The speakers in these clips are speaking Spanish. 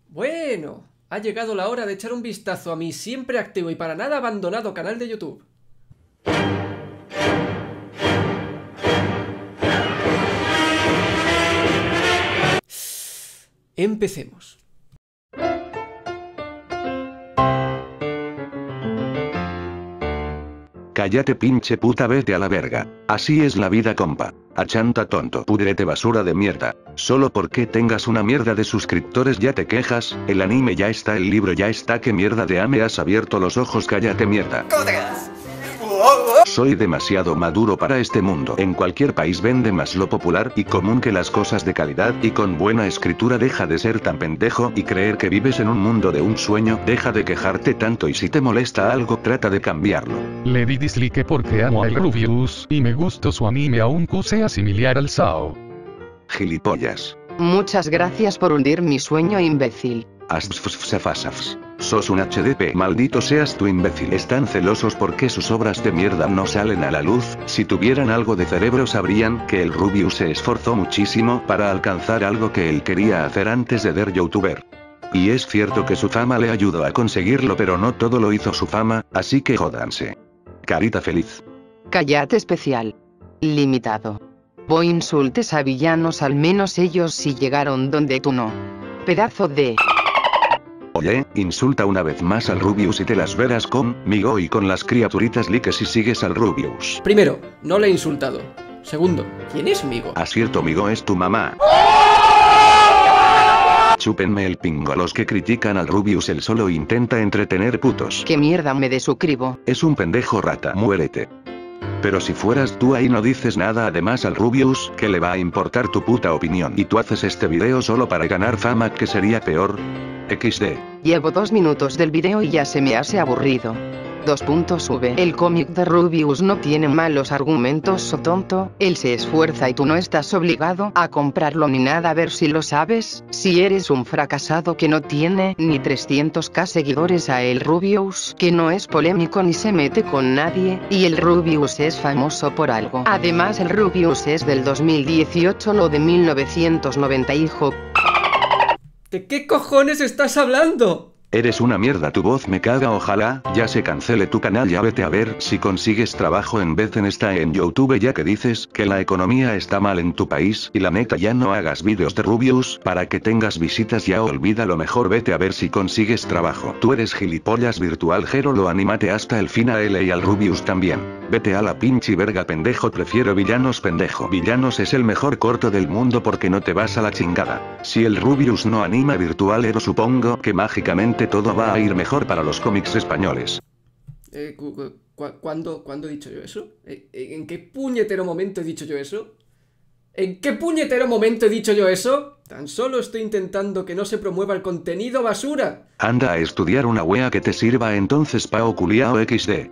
Bueno, ha llegado la hora de echar un vistazo a mi siempre activo y para nada abandonado canal de YouTube. Empecemos. Cállate pinche puta, vete a la verga. Así es la vida, compa. Achanta tonto, pudrete basura de mierda. Solo porque tengas una mierda de suscriptores ya te quejas. El anime ya está, el libro ya está, ¿qué mierda de me has abierto los ojos? Cállate mierda. Soy demasiado maduro para este mundo. En cualquier país vende más lo popular y común que las cosas de calidad y con buena escritura. Deja de ser tan pendejo y creer que vives en un mundo de un sueño. Deja de quejarte tanto y si te molesta algo trata de cambiarlo. Le di dislike porque amo al Rubius y me gustó su anime aunque sea similar al Sao. Gilipollas. Muchas gracias por hundir mi sueño, imbécil. Asfsfsfasafs. Sos un HDP, maldito seas tú, imbécil. Están celosos porque sus obras de mierda no salen a la luz. Si tuvieran algo de cerebro sabrían que el Rubius se esforzó muchísimo para alcanzar algo que él quería hacer antes de ser youtuber. Y es cierto que su fama le ayudó a conseguirlo, pero no todo lo hizo su fama, así que jódanse. Carita feliz. Cállate, especial. Limitado. Voy insultes a villanos, al menos ellos sí llegaron donde tú no. Pedazo de... Oye, insulta una vez más al Rubius y te las verás conmigo y con las criaturitas likes si sigues al Rubius. Primero, no le he insultado. Segundo, ¿quién es Migo? Acierto, Migo es tu mamá. Chúpenme el pingo a los que critican al Rubius, él solo intenta entretener putos. ¿Qué mierda me desuscribo? Es un pendejo rata, muérete. Pero si fueras tú ahí no dices nada, además al Rubius, ¿qué le va a importar tu puta opinión? Y tú haces este video solo para ganar fama, que sería peor. XD. Llevo 2 minutos del video y ya se me hace aburrido. V. El cómic de Rubius no tiene malos argumentos, o tonto, él se esfuerza y tú no estás obligado a comprarlo ni nada. A ver si lo sabes, si eres un fracasado que no tiene ni 300k seguidores, a el Rubius, que no es polémico ni se mete con nadie, y el Rubius es famoso por algo. Además el Rubius es del 2018, lo de 1990, hijo. ¿De qué cojones estás hablando? Eres una mierda, tu voz me caga, ojalá ya se cancele tu canal, ya vete a ver si consigues trabajo en vez de estar en YouTube, ya que dices que la economía está mal en tu país y la neta ya no hagas vídeos de Rubius para que tengas visitas, ya olvídalo, mejor vete a ver si consigues trabajo. Tú eres gilipollas virtual, Jero, lo animate hasta el fin a él y al Rubius también. Vete a la pinche verga, pendejo, prefiero Villanos, pendejo. Villanos es el mejor corto del mundo porque no te vas a la chingada. Si el Rubius no anima virtualero, supongo que mágicamente todo va a ir mejor para los cómics españoles. ¿Cuándo he dicho yo eso? ¿En qué puñetero momento he dicho yo eso? ¿En qué puñetero momento he dicho yo eso? Tan solo estoy intentando que no se promueva el contenido basura. Anda a estudiar una wea que te sirva entonces, pao culiao XD.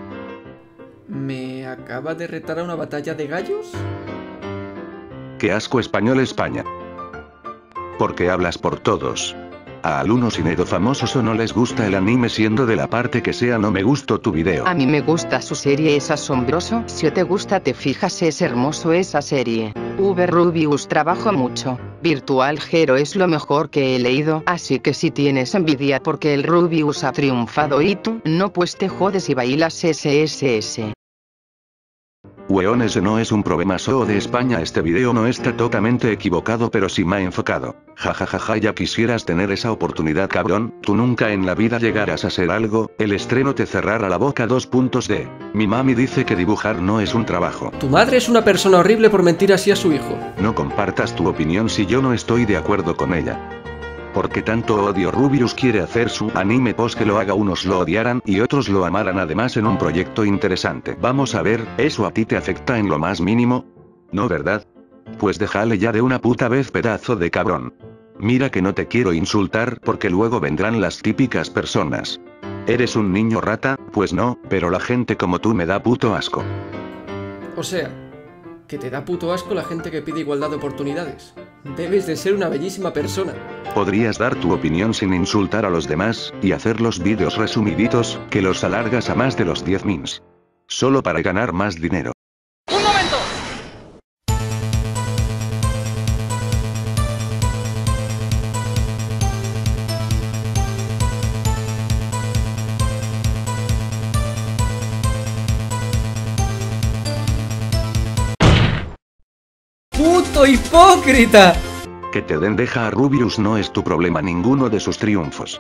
¿Me acaba de retar a una batalla de gallos? Qué asco, español España. Porque hablas por todos. A algunos Inedo famosos o no les gusta el anime, siendo de la parte que sea, no me gustó tu video. A mí me gusta su serie, es asombroso. Si te gusta te fijas, es hermoso esa serie. Rubius trabaja mucho. Virtual Hero es lo mejor que he leído, así que si tienes envidia porque el Rubius ha triunfado y tú no, pues te jodes y bailas SSS. Weón, ese no es un problema solo de España, este video no está totalmente equivocado, pero sí me ha enfocado. Jajajaja, ya quisieras tener esa oportunidad, cabrón, tú nunca en la vida llegarás a ser algo, el estreno te cerrará la boca. Mi mami dice que dibujar no es un trabajo. Tu madre es una persona horrible por mentir así a su hijo. No compartas tu opinión si yo no estoy de acuerdo con ella. Porque tanto odio Rubius quiere hacer su anime, pues que lo haga, unos lo odiaran y otros lo amaran, además en un proyecto interesante. Vamos a ver, ¿eso a ti te afecta en lo más mínimo? ¿No, verdad? Pues déjale ya de una puta vez, pedazo de cabrón. Mira que no te quiero insultar porque luego vendrán las típicas personas. ¿Eres un niño rata? Pues no, pero la gente como tú me da puto asco. O sea, que te da puto asco la gente que pide igualdad de oportunidades. Debes de ser una bellísima persona. Podrías dar tu opinión sin insultar a los demás, y hacer los vídeos resumiditos, que los alargas a más de los 10 mins. Solo para ganar más dinero. ¡Un momento! ¡Maldito hipócrita! Que te den deja a Rubius no es tu problema, ninguno de sus triunfos.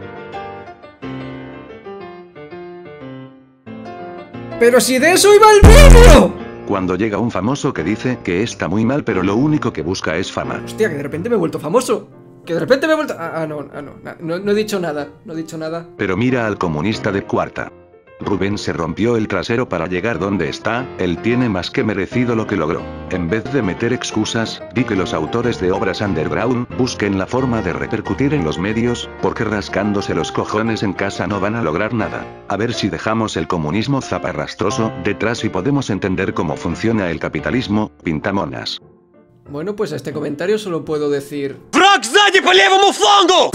¡Pero si de eso iba el vídeo! Cuando llega un famoso que dice que está muy mal pero lo único que busca es fama. Hostia, que de repente me he vuelto famoso. Que de repente me he vuelto... No he dicho nada, no he dicho nada. Pero mira al comunista de cuarta. Rubén se rompió el trasero para llegar donde está, él tiene más que merecido lo que logró. En vez de meter excusas, di que los autores de obras underground busquen la forma de repercutir en los medios, porque rascándose los cojones en casa no van a lograr nada. A ver si dejamos el comunismo zaparrastroso detrás y podemos entender cómo funciona el capitalismo, pintamonas. Bueno, pues a este comentario solo puedo decir... ¡Враг сзади по левому флангу!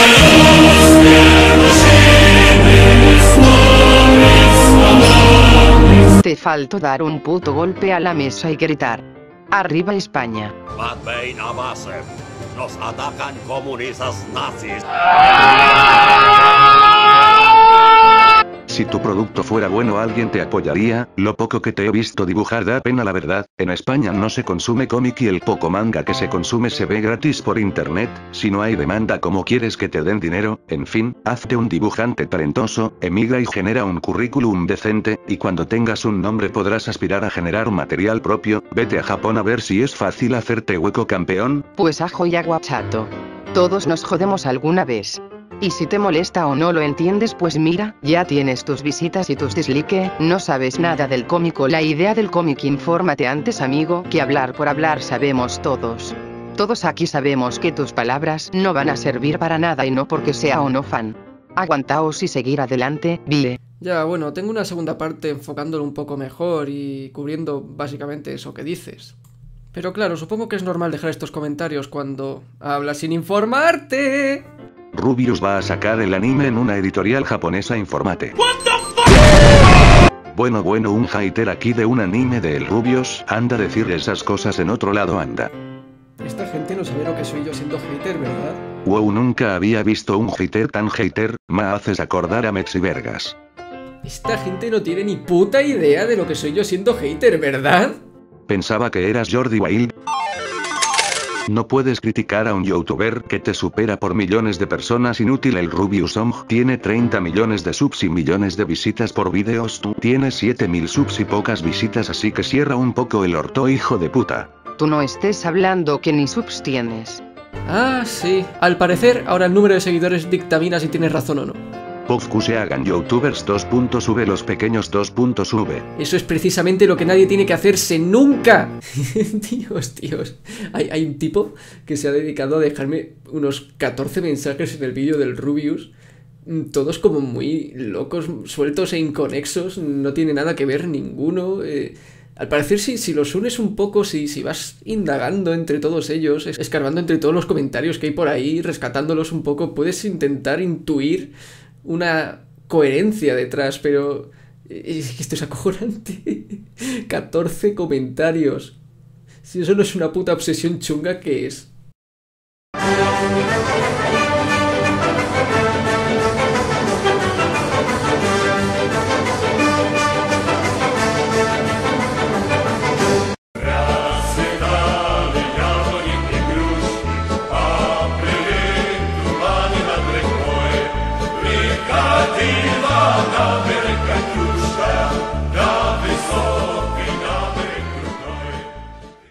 Te faltó dar un puto golpe a la mesa y gritar: ¡Arriba España! Batbein Abasem, nos atacan comunistas nazis. Si tu producto fuera bueno alguien te apoyaría, lo poco que te he visto dibujar da pena la verdad, en España no se consume cómic y el poco manga que se consume se ve gratis por internet, si no hay demanda ¿cómo quieres que te den dinero? En fin, hazte un dibujante talentoso, emigra y genera un currículum decente, y cuando tengas un nombre podrás aspirar a generar material propio, vete a Japón a ver si es fácil hacerte hueco campeón. Pues ajo y agua chato. Todos nos jodemos alguna vez. Y si te molesta o no lo entiendes pues mira, ya tienes tus visitas y tus dislikes, no sabes nada del cómico. La idea del cómic, infórmate antes amigo, que hablar por hablar sabemos todos. Todos aquí sabemos que tus palabras no van a servir para nada y no porque sea o no fan. Aguantaos y seguir adelante, bye. Ya, bueno, tengo una segunda parte enfocándolo un poco mejor y cubriendo básicamente eso que dices. Pero claro, supongo que es normal dejar estos comentarios cuando hablas sin informarte. Rubius va a sacar el anime en una editorial japonesa, infórmate. Bueno, un hater aquí de un anime de el Rubius, anda a decir esas cosas en otro lado anda. Esta gente no sabe lo que soy yo siendo hater, ¿verdad? Wow, nunca había visto un hater tan hater, me haces acordar a Mexi Vergas. Esta gente no tiene ni puta idea de lo que soy yo siendo hater, ¿verdad? Pensaba que eras Jordi Wild. No puedes criticar a un youtuber que te supera por millones de personas, inútil. El Rubius Song tiene 30 millones de subs y millones de visitas por videos, tú tienes 7000 subs y pocas visitas, así que cierra un poco el orto, hijo de puta. Tú no estés hablando que ni subs tienes. Ah, sí. Al parecer, ahora el número de seguidores dictamina si tienes razón o no. Pofku se hagan youtubers v los pequeños v. Eso es precisamente lo que nadie tiene que hacerse nunca. Tíos. Hay un tipo que se ha dedicado a dejarme unos 14 mensajes en el vídeo del Rubius. Todos como muy locos, sueltos e inconexos. No tiene nada que ver ninguno. Al parecer si los unes un poco, si vas indagando entre todos ellos, escarbando entre todos los comentarios que hay por ahí, rescatándolos un poco, puedes intentar intuir una coherencia detrás, pero esto es acojonante. 14 comentarios. Si eso no es una puta obsesión chunga, ¿qué es? Viva